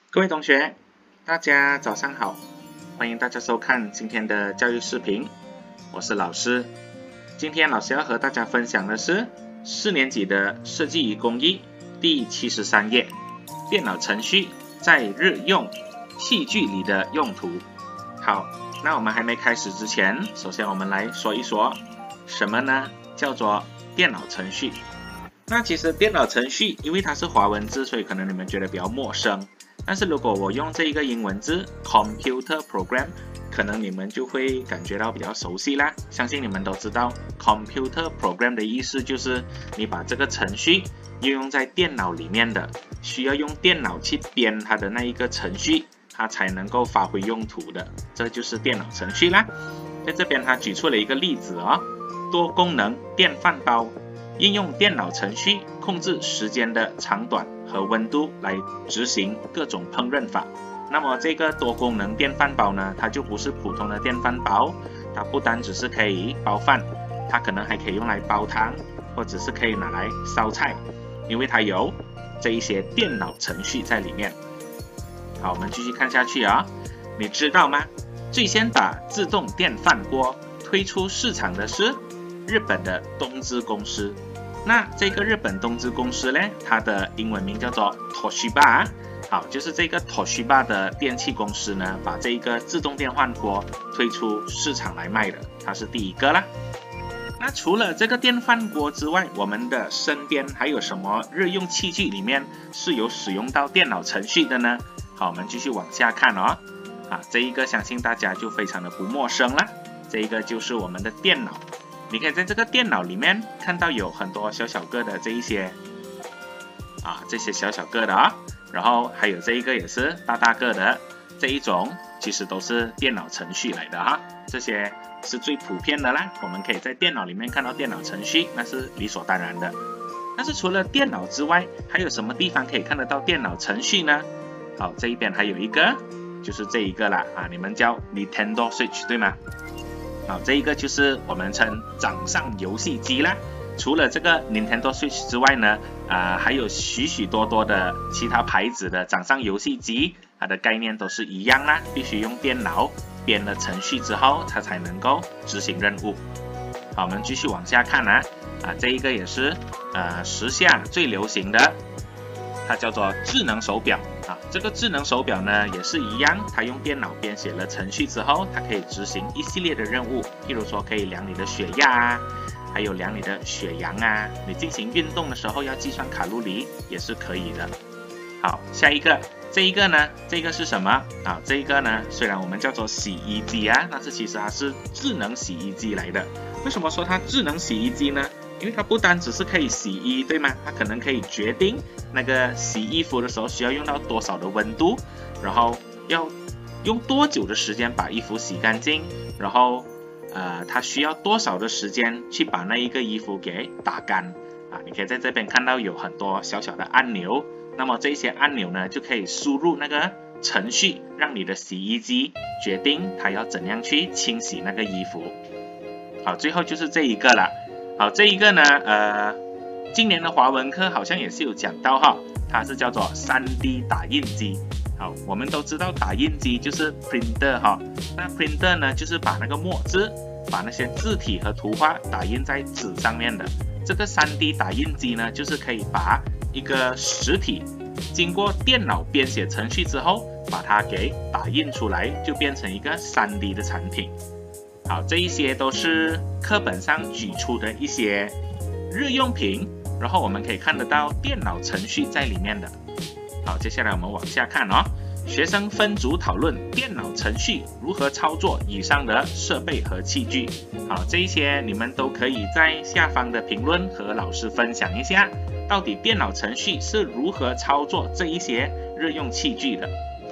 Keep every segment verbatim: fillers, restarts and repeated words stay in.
各位同学，大家早上好，欢迎大家收看今天的教育视频，我是老师。今天老师要和大家分享的是四年级的设计与工艺第七十三页，电脑程序在日用器具里的用途。好，那我们还没开始之前，首先我们来说一说什么呢？叫做电脑程序。那其实电脑程序因为它是华文字，所以可能你们觉得比较陌生。但是如果我用这一个英文字 computer program， 可能你们就会感觉到比较熟悉啦。相信你们都知道 computer program 的意思就是你把这个程序应用在电脑里面的，需要用电脑去编它的那一个程序，它才能够发挥用途的，这就是电脑程序啦。在这边他举出了一个例子哦，多功能电饭煲应用电脑程序控制时间的长短和温度来执行各种烹饪法。那么这个多功能电饭煲呢，它就不是普通的电饭煲，它不单只是可以煲饭，它可能还可以用来煲汤，或者是可以拿来烧菜，因为它有这一些电脑程序在里面。好，我们继续看下去啊，你知道吗？最先把自动电饭锅推出市场的是日本的东芝公司。那这个日本东芝公司呢，它的英文名叫做 Toshiba。 好，就是这个 Toshiba 的电器公司呢，把这个自动电饭锅推出市场来卖的，它是第一个啦。那除了这个电饭锅之外，我们的身边还有什么日用器具里面是有使用到电脑程序的呢？好，我们继续往下看哦。啊，这一个相信大家就非常的不陌生了，这一个就是我们的电脑。你可以在这个电脑里面看到有很多小小个的这一些啊，这些小小个的啊，然后还有这一个也是大大个的这一种，其实都是电脑程序来的哈，这些是最普遍的啦。我们可以在电脑里面看到电脑程序，那是理所当然的。但是除了电脑之外，还有什么地方可以看得到电脑程序呢？好，这一边还有一个，就是这一个啦啊，你们叫 Nintendo Switch 对吗？好，这一个就是我们称掌上游戏机啦。除了这个 Nintendo Switch 之外呢，啊、呃，还有许许多多的其他牌子的掌上游戏机，它的概念都是一样啦，必须用电脑编了程序之后，它才能够执行任务。好，我们继续往下看啊，啊，这一个也是呃时下最流行的，它叫做智能手表啊。这个智能手表呢也是一样，它用电脑编写了程序之后，它可以执行一系列的任务，譬如说可以量你的血压啊，还有量你的血氧啊，你进行运动的时候要计算卡路里也是可以的。好，下一个，这一个呢，这个是什么啊？这一个呢，虽然我们叫做洗衣机啊，但是其实它是智能洗衣机来的。为什么说它智能洗衣机呢？因为它不单只是可以洗衣，对吗？它可能可以决定那个洗衣服的时候需要用到多少的温度，然后要用多久的时间把衣服洗干净，然后呃，它需要多少的时间去把那一个衣服给打干啊？你可以在这边看到有很多小小的按钮，那么这些按钮呢就可以输入那个程序，让你的洗衣机决定它要怎样去清洗那个衣服。好，最后就是这一个了。好，这一个呢，呃，今年的华文课好像也是有讲到哈，它是叫做 三 D 打印机。好，我们都知道打印机就是 printer 哈，那 printer 呢就是把那个墨汁，把那些字体和图画打印在纸上面的。这个 三 D 打印机呢，就是可以把一个实体经过电脑编写程序之后，把它给打印出来，就变成一个 三 D 的产品。好，这一些都是课本上举出的一些日用品，然后我们可以看得到电脑程序在里面的。好，接下来我们往下看哦。学生分组讨论电脑程序如何操作以上的设备和器具。好，这一些你们都可以在下方的评论和老师分享一下，到底电脑程序是如何操作这一些日用器具的。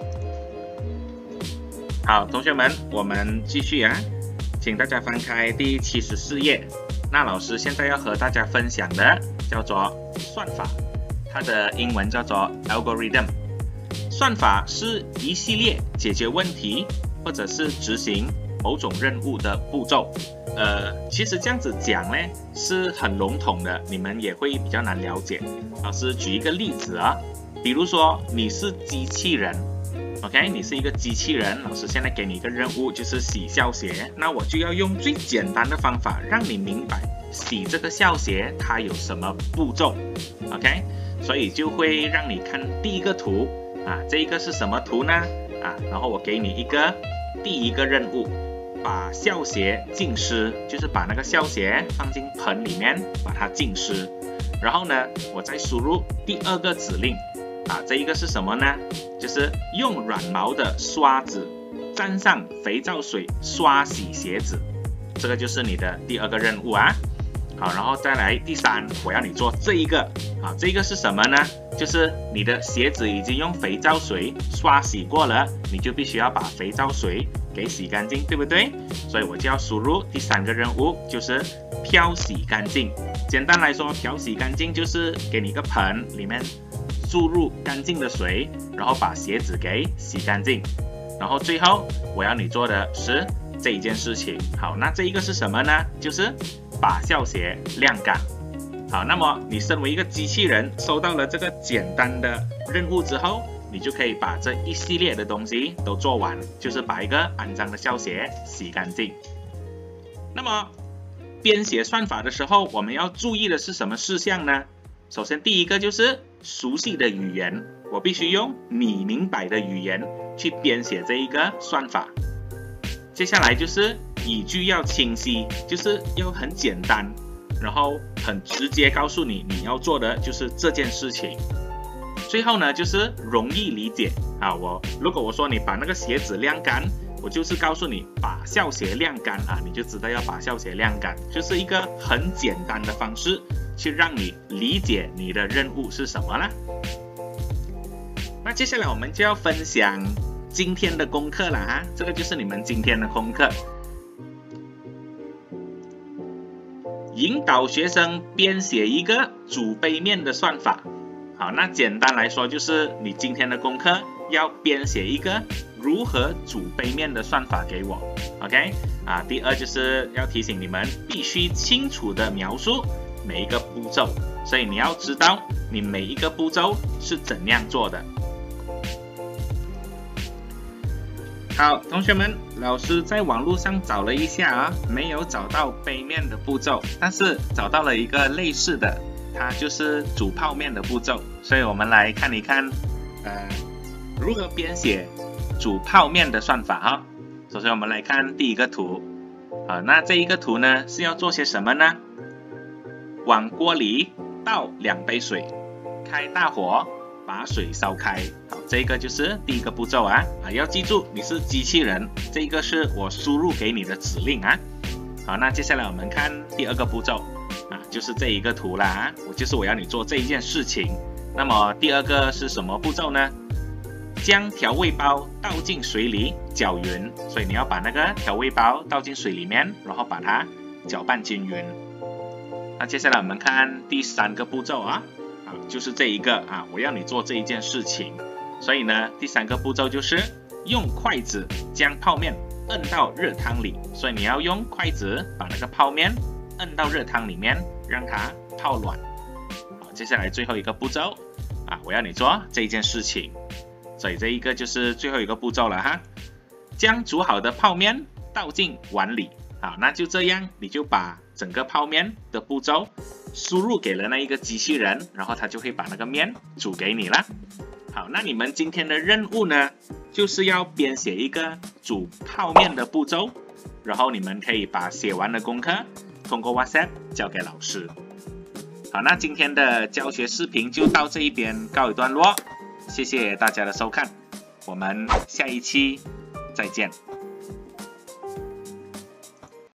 好，同学们，我们继续啊。请大家翻开第七十四页，那老师现在要和大家分享的叫做算法，它的英文叫做 algorithm。 算法是一系列解决问题或者是执行某种任务的步骤。呃，其实这样子讲呢是很笼统的，你们也会比较难了解。老师举一个例子啊， 比如说你是机器人 ，OK， 你是一个机器人，老师现在给你一个任务，就是洗校鞋，那我就要用最简单的方法让你明白洗这个校鞋它有什么步骤 ，OK， 所以就会让你看第一个图啊，这一个是什么图呢？啊，然后我给你一个第一个任务。把校鞋浸湿，就是把那个校鞋放进盆里面，把它浸湿。然后呢，我再输入第二个指令，啊，这一个是什么呢？就是用软毛的刷子沾上肥皂水刷洗鞋子，这个就是你的第二个任务啊。好，然后再来第三，我要你做这一个，啊，这个是什么呢？就是你的鞋子已经用肥皂水刷洗过了，你就必须要把肥皂水给洗干净，对不对？所以我就要输入第三个任务，就是漂洗干净。简单来说，漂洗干净就是给你一个盆，里面注入干净的水，然后把鞋子给洗干净。然后最后我要你做的是这一件事情。好，那这一个是什么呢？就是把校鞋晾干。好，那么你身为一个机器人，收到了这个简单的任务之后，你就可以把这一系列的东西都做完，就是把一个肮脏的校鞋洗干净。那么编写算法的时候，我们要注意的是什么事项呢？首先第一个就是熟悉的语言，我必须用你明白的语言去编写这一个算法。接下来就是语句要清晰，就是要很简单，然后很直接告诉你你要做的就是这件事情。最后呢，就是容易理解啊。我如果我说你把那个鞋子晾干，我就是告诉你把校鞋晾干啊，你就知道要把校鞋晾干，就是一个很简单的方式去让你理解你的任务是什么啦。那接下来我们就要分享今天的功课了哈，这个就是你们今天的功课，引导学生编写一个煮杯面的算法。好，那简单来说就是你今天的功课要编写一个如何煮杯面的算法给我 ，OK？ 啊，第二就是要提醒你们必须清楚的描述每一个步骤，所以你要知道你每一个步骤是怎样做的。好，同学们，老师在网络上找了一下啊，没有找到杯面的步骤，但是找到了一个类似的。它就是煮泡面的步骤，所以我们来看一看，呃，如何编写煮泡面的算法哈。首先我们来看第一个图，啊，那这一个图呢是要做些什么呢？往锅里倒两杯水，开大火把水烧开。好，这个就是第一个步骤啊，啊，要记住你是机器人，这个是我输入给你的指令啊。好，那接下来我们看第二个步骤。啊，就是这一个图啦，我就是我要你做这一件事情。那么第二个是什么步骤呢？将调味包倒进水里搅匀，所以你要把那个调味包倒进水里面，然后把它搅拌均匀。那接下来我们看第三个步骤啊，啊，就是这一个啊，我要你做这一件事情。所以呢，第三个步骤就是用筷子将泡面摁到热汤里，所以你要用筷子把那个泡面摁到热汤里面，让它泡软。好，接下来最后一个步骤啊，我要你做这一件事情，所以这一个就是最后一个步骤了哈。将煮好的泡面倒进碗里，好，那就这样，你就把整个泡面的步骤输入给了那一个机器人，然后它就会把那个面煮给你了。好，那你们今天的任务呢，就是要编写一个煮泡面的步骤，然后你们可以把写完的功课通过 WhatsApp 交给老师。好，那今天的教学视频就到这一边告一段落，谢谢大家的收看，我们下一期再见。